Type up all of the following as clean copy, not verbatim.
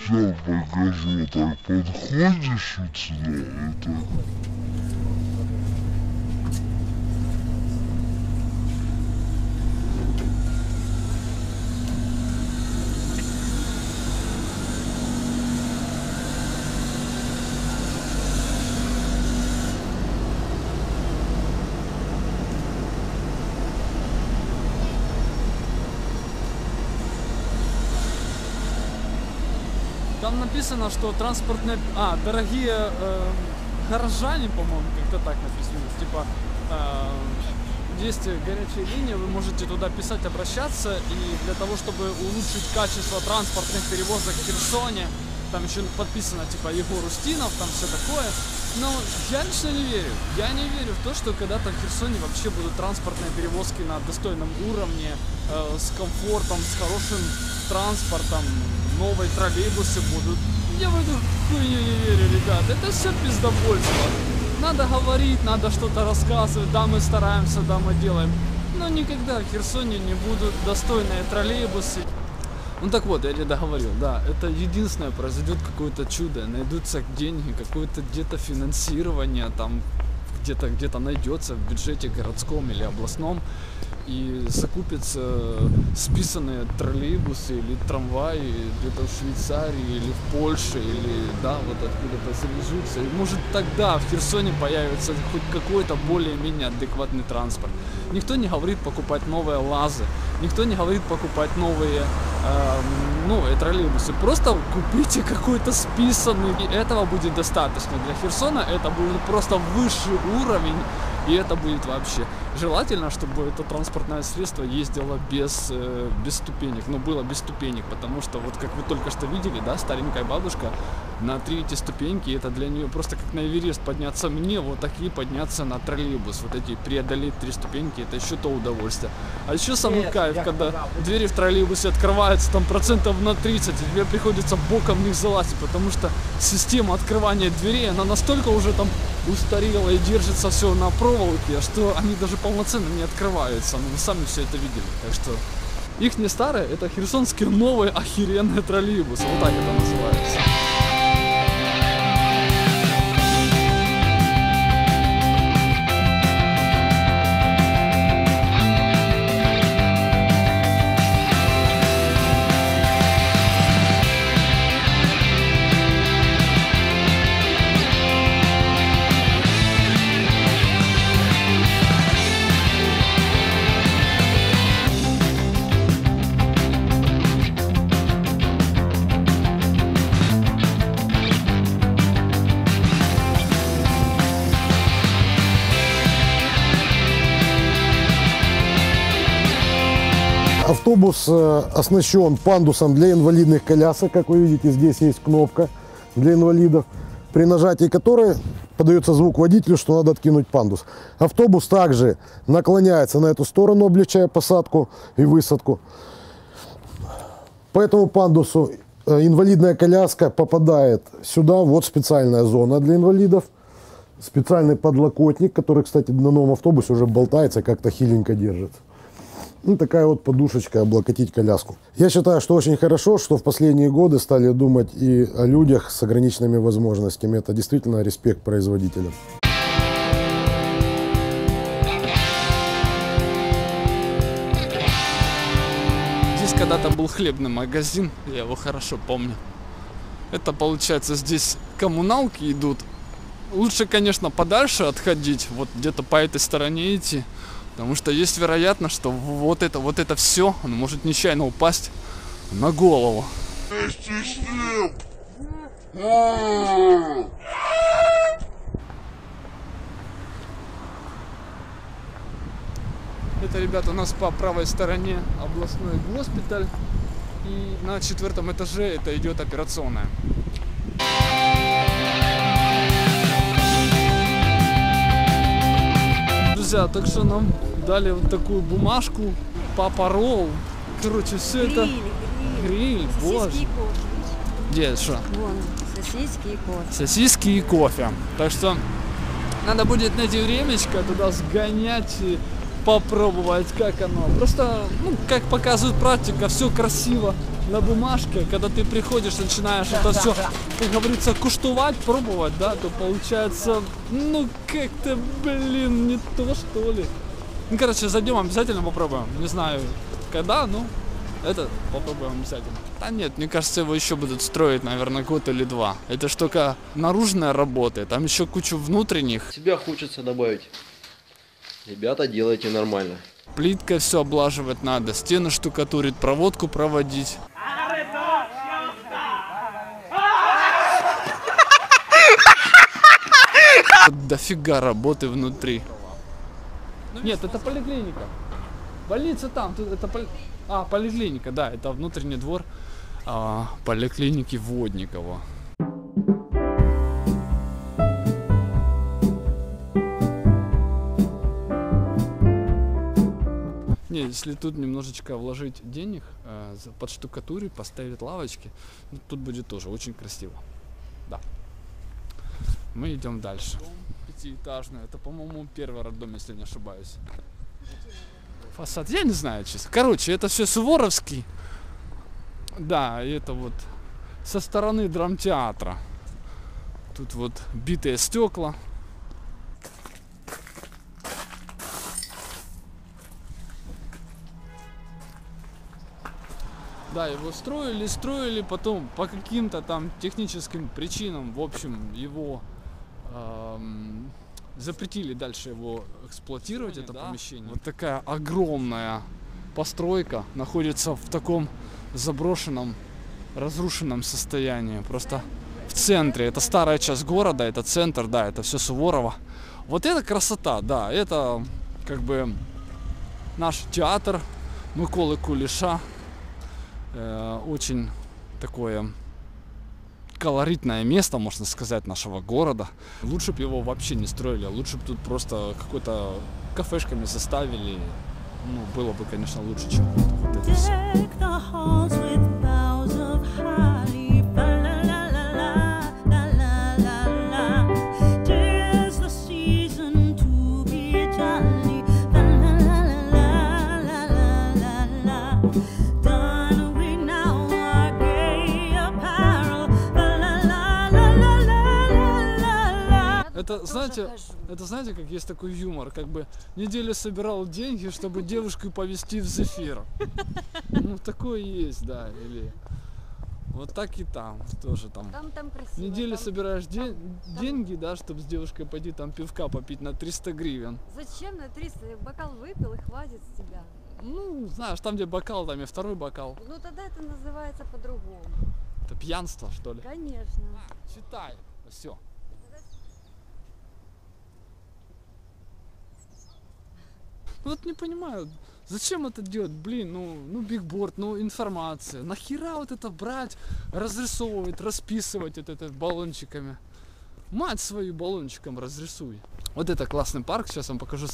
Я покажу, так подходишь вот сюда, это... Там написано, что транспортные... дорогие горожане, по-моему, как-то так написано. Типа, есть горячая линия, вы можете туда писать, обращаться. И для того, чтобы улучшить качество транспортных перевозок в Херсоне, там еще подписано, типа, Егор Устинов, там все такое. Но я лично не верю. Я не верю в то, что когда-то в Херсоне вообще будут транспортные перевозки на достойном уровне, с комфортом, с хорошим транспортом, новые троллейбусы будут. Я в эту хуйню не верю, ребят. Это все пиздобольство. Надо говорить, надо что-то рассказывать. Да, мы стараемся, да, мы делаем. Но никогда в Херсоне не будут достойные троллейбусы. Ну так вот, я тебе договорил, да, это единственное, произойдет какое-то чудо, найдутся деньги, какое-то где-то финансирование, там где-то найдется в бюджете городском или областном, и закупятся списанные троллейбусы или трамваи где-то в Швейцарии или в Польше, или, да, вот откуда-то завезутся, и может тогда в Херсоне появится хоть какой-то более-менее адекватный транспорт. Никто не говорит покупать новые ЛАЗы, никто не говорит покупать новые троллейбусы. Просто купите какой-то списанный, и этого будет достаточно. Для Херсона это будет просто высший уровень, и это будет вообще. Желательно, чтобы это транспортное средство ездило без ступенек, было без ступенек, потому что, вот как вы только что видели, да, старенькая бабушка на 3 эти ступеньки, это для нее просто как на Эверест подняться мне, вот такие подняться на троллейбус, вот эти преодолеть 3 ступеньки, это еще то удовольствие. А еще самый кайф, когда двери в троллейбусе открываются там процентов на 30, и тебе приходится боком в них залазить, потому что система открывания дверей, она настолько уже там устарела и держится все на проволоке, что они даже полноценно не открываются. Вы сами все это видели. Так что их не старые, это херсонские новые охеренные троллейбусы. Вот так это называется. Автобус оснащен пандусом для инвалидных колясок. Как вы видите, здесь есть кнопка для инвалидов, при нажатии которой подается звук водителю, что надо откинуть пандус. Автобус также наклоняется на эту сторону, облегчая посадку и высадку. По этому пандусу инвалидная коляска попадает сюда. Вот специальная зона для инвалидов. Специальный подлокотник, который, кстати, на новом автобусе уже болтается, как-то хиленько держится. Ну, такая вот подушечка, облокотить коляску. Я считаю, что очень хорошо, что в последние годы стали думать и о людях с ограниченными возможностями. Это действительно респект производителям. Здесь когда-то был хлебный магазин, я его хорошо помню. Это, получается, здесь коммуналки идут. Лучше, конечно, подальше отходить, вот где-то по этой стороне идти. Потому что есть вероятность, что вот это все, оно может нечаянно упасть на голову. Это, ребята, у нас по правой стороне областной госпиталь. И на 4-м этаже это идет операционная. Друзья, так что нам дали вот такую бумажку, папа-ролл. Короче, все это... Гриль, боже. Где, что? Вон, сосиски и кофе. Сосиски и кофе. Так что надо будет найти времечко туда сгонять и попробовать, как оно. Просто, как показывает практика, все красиво, на бумажке, когда ты приходишь, начинаешь это все, как говорится, куштовать, пробовать, да, то получается, ну как-то, блин, не то что ли. Ну, короче, зайдем, обязательно попробуем. Не знаю, когда, но это попробуем обязательно. Да нет, мне кажется, его еще будут строить, наверное, год или два. Это ж только наружная работа, там еще кучу внутренних. Себя хочется добавить. Ребята, делайте нормально. Плиткой все облаживать надо, стены штукатурить, проводку проводить. Дофига работы внутри. Нет, это поликлиника. Больница там, тут это поликлиника, да, это внутренний двор поликлиники Водникова. Не, если тут немножечко вложить денег, подштукатурить, поставить лавочки, ну, тут будет тоже очень красиво. Да. Мы идем дальше. Пятиэтажный, это, по-моему, первый роддом, если не ошибаюсь. Фасад, я не знаю, честно. Короче, это все Суворовский. Да, и это вот со стороны драмтеатра. Тут вот битые стекла. Да, его строили, потом по каким-то там техническим причинам, в общем, его запретили дальше его эксплуатировать, это помещение. Вот такая огромная постройка находится в таком заброшенном, разрушенном состоянии. Просто в центре. Это старая часть города, это центр, да, это все Суворово. Вот это красота, да, это как бы наш театр Миколы Кулеша. Очень такое колоритное место, можно сказать, нашего города. Лучше бы его вообще не строили, лучше бы тут просто какой-то кафешками заставили. Ну, было бы, конечно, лучше, чем вот это все. Это знаете, как есть такой юмор, как бы неделю собирал деньги, чтобы девушку повезти в Зефир. Ну, такое есть, да, или вот так и там, тоже там. Там красиво. Неделю собираешь деньги, да, чтобы с девушкой пойти там пивка попить на 300 гривен. Зачем на 300? Бокал выпил и хватит с тебя. Ну, знаешь, там где бокал, там и второй бокал. Ну, тогда это называется по-другому. Это пьянство, что ли? Конечно. Читай, все. Вот не понимаю, зачем это делать, блин, ну бигборд, ну информация, нахера вот это брать, разрисовывать, расписывать это баллончиками, мать свою баллончиком разрисуй. Вот это классный парк, сейчас вам покажу.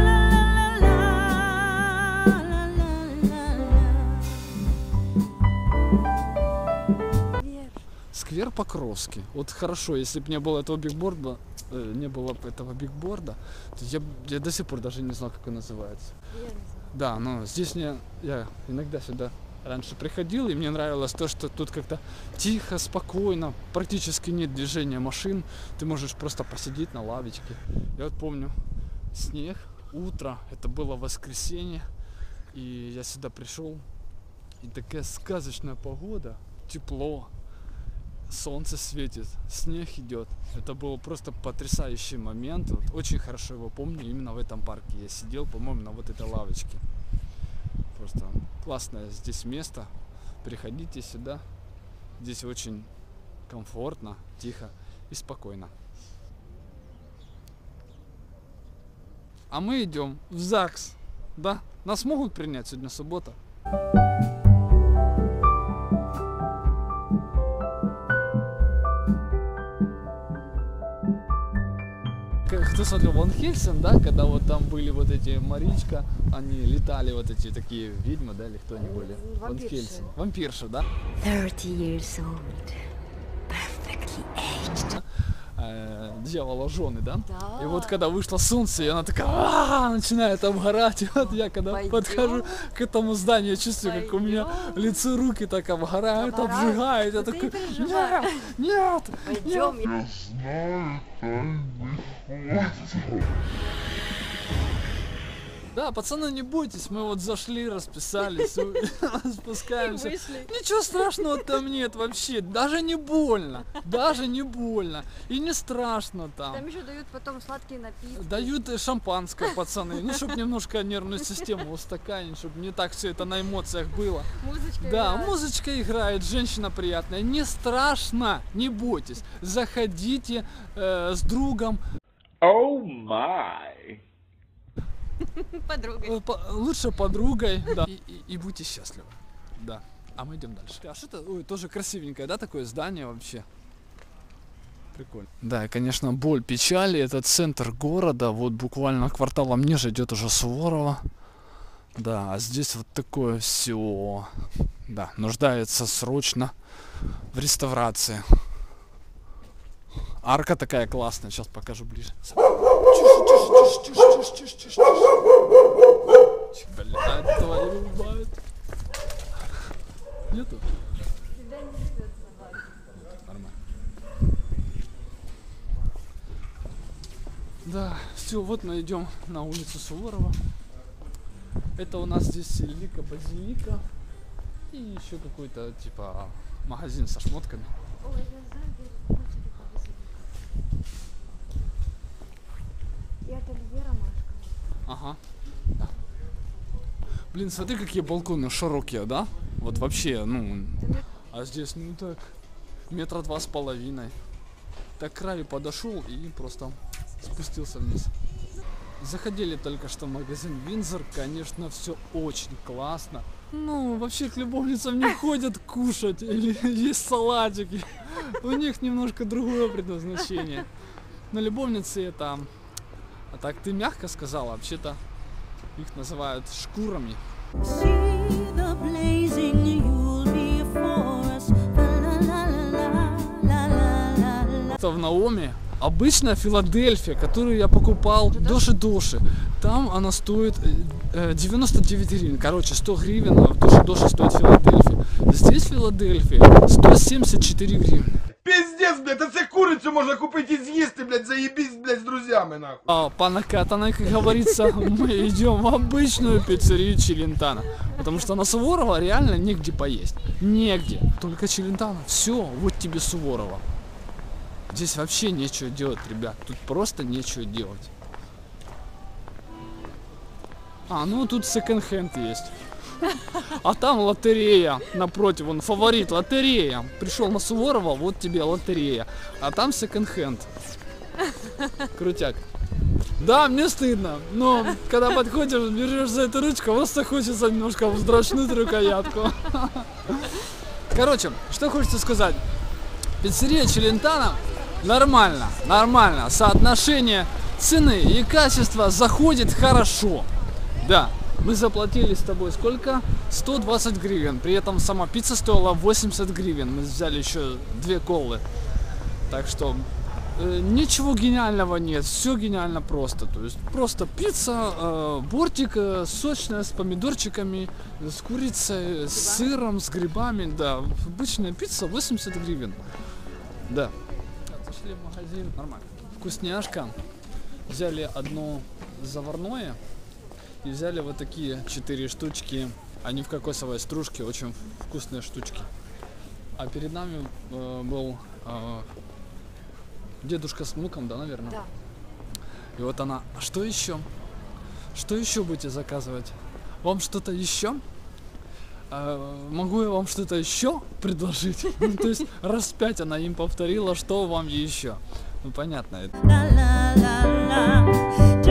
Сквер Покровский. Вот хорошо, если бы не было этого бигборда, то я до сих пор даже не знал, как он называется. Да, но здесь я иногда сюда раньше приходил, и мне нравилось то, что тут как-то тихо, спокойно, практически нет движения машин, ты можешь просто посидеть на лавочке. Я вот помню снег, утро, это было воскресенье, и я сюда пришел, и такая сказочная погода, тепло. Солнце светит, снег идет. Это был просто потрясающий момент. Вот, очень хорошо его помню. Именно в этом парке я сидел, по-моему, на вот этой лавочке. Просто классное здесь место. Приходите сюда. Здесь очень комфортно, тихо и спокойно. А мы идем в ЗАГС. Да? Нас могут принять, сегодня суббота. Кто смотрел Ван Хельсинг, да, когда вот там были вот эти Маричка, они летали, вот эти такие ведьмы, да, или кто они были? Ван Хельсинг. Вампирши, да? 30 years old. Perfectly aged. дьявола жены, да? Да. И вот когда вышло солнце, и она такая начинает обгорать. И вот я когда Пойдём. подхожу к этому зданию, чувствую, как у меня Пойдём. лицо, руки так обгорают, Обгорают. обжигают. Я Ну ты такой, не переживай. нет, Пойдем. Я знаю тайный ход. Да, пацаны, не бойтесь, мы вот зашли, расписались, спускаемся. Вышли. Ничего страшного там нет вообще, даже не больно, и не страшно там. Там еще дают потом сладкие напитки. Дают шампанское, пацаны, ну, чтобы немножко нервную систему устаканить, чтобы не так все это на эмоциях было. Музычка Да, играет. музычка играет, женщина приятная, не страшно, не бойтесь, заходите с другом. Oh my. Подругой. Лучше подругой, да, и будьте счастливы, да. А мы идем дальше. А что это? Ой, тоже красивенькое, да, такое здание вообще? Прикольно. Да, и, конечно, боль печали, это центр города, вот буквально кварталом ниже идет уже Суворова. Да, а здесь вот такое все, да, нуждается срочно в реставрации. Арка такая классная, сейчас покажу ближе. Тише. Блядь, твою мать. Нету? Тебя не любят собаки. Нормально. Да, все, вот мы идем на улицу Суворова. Это у нас здесь Лика-базилика. И еще какой-то типа магазин со шмотками. Ой, я знаю, где мальчики повесили. И ателье Ромашка. Ага. Да. Блин, смотри, какие балконы широкие, да? Вот вообще, ну. А здесь, ну так, 2,5 метра. Так к краю подошел и просто спустился вниз. Заходили только что в магазин Винзор, конечно, все очень классно. Ну, вообще к любовницам не ходят кушать или есть салатики. У них немножко другое предназначение. Но любовницы это... А так ты мягко сказала, вообще-то их называют шкурами. Это в Наоми обычная Филадельфия, которую я покупал Доши-Доши. Там она стоит 99 гривен. Короче, 100 гривен в Доши-Доши стоит Филадельфия. Здесь Филадельфия 174 гривны. Пиздец, блядь, оце курицю можна купити і з'їсти, блядь, заєбісь, блядь, з друзями, нахуй. А по накатанной, как говорится, мы идем в обычную пиццерию Челентано. Потому что на Суворова реально негде поесть. Негде. Только Челентано. Все, вот тебе Суворова. Здесь вообще нечего делать, ребят. Тут просто нечего делать. А, ну тут секонд-хенд есть. А там лотерея напротив, он фаворит, лотерея. Пришел на Суворова, вот тебе лотерея. А там секонд-хенд. Крутяк. Да, мне стыдно, но когда подходишь, берешь за эту ручку, просто хочется немножко вздрачнуть рукоятку. Короче, что хочется сказать. Пиццерия Челентано нормально. Соотношение цены и качества заходит хорошо. Да. Мы заплатили с тобой сколько? 120 гривен. При этом сама пицца стоила 80 гривен. Мы взяли еще 2 колы. Так что ничего гениального нет. Все гениально просто. То есть просто пицца, бортик, сочная, с помидорчиками, с курицей, с сыром, с грибами. Да, обычная пицца 80 гривен. Да. Зашли в магазин. Нормально. Вкусняшка. Взяли одно заварное. И взяли вот такие 4 штучки. Они в кокосовой стружке, очень вкусные штучки. А перед нами был дедушка с внуком, да, наверное? Да. И вот она, а что еще? Что еще будете заказывать? Вам что-то еще? Могу я вам что-то еще предложить? Ну, то есть раз 5 она им повторила, что вам еще. Ну понятно это.